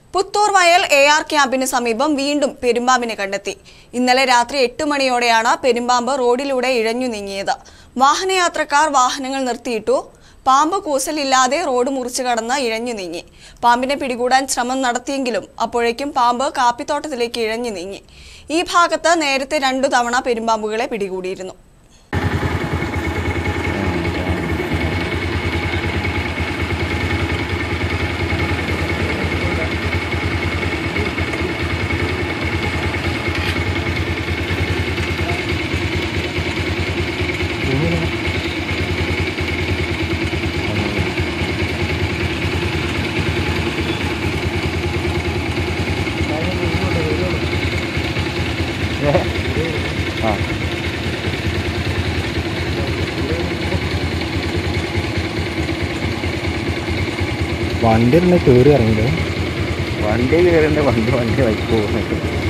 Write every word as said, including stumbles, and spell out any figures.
പുത്തൂർ വയൽ A R ക്യാമ്പിന് സമീപം വീണ്ടും പെരുമ്പാമ്പിനെ കണ്ടെത്തി. ഇന്നലെ രാത്രി എട്ട് മണിയോടെയാണ് പെരുമ്പാമ്പ് റോഡിലൂടെ ഇഴഞ്ഞു നീങ്ങിയത്. വാഹനയാത്രക്കാർ വാഹനങ്ങൾ നിർത്തിയിട്ടു. പാമ്പ് കൂസലില്ലാതെ റോഡ് മുറിച്ചു കടന്ന് ഇഴഞ്ഞു നീങ്ങി. പാമ്പിനെ പിടികൂടാൻ ശ്രമം നടത്തിയെങ്കിലും അപ്പോഴേക്കും പാമ്പ് കാപ്പിത്തോട്ടത്തിലേക്ക് ഇഴഞ്ഞു നീങ്ങി. ഈ ഭാഗത്ത് നേരത്തെ രണ്ടു തവണ പെരുമ്പാമ്പുകളെ പിടികൂടിയിരുന്നു. വണ്ടി കയറി ഇറങ്ങിയത് വണ്ടി കയറിന്റെ വണ്ടി വണ്ടി വൈക്ക് പോകുന്നത്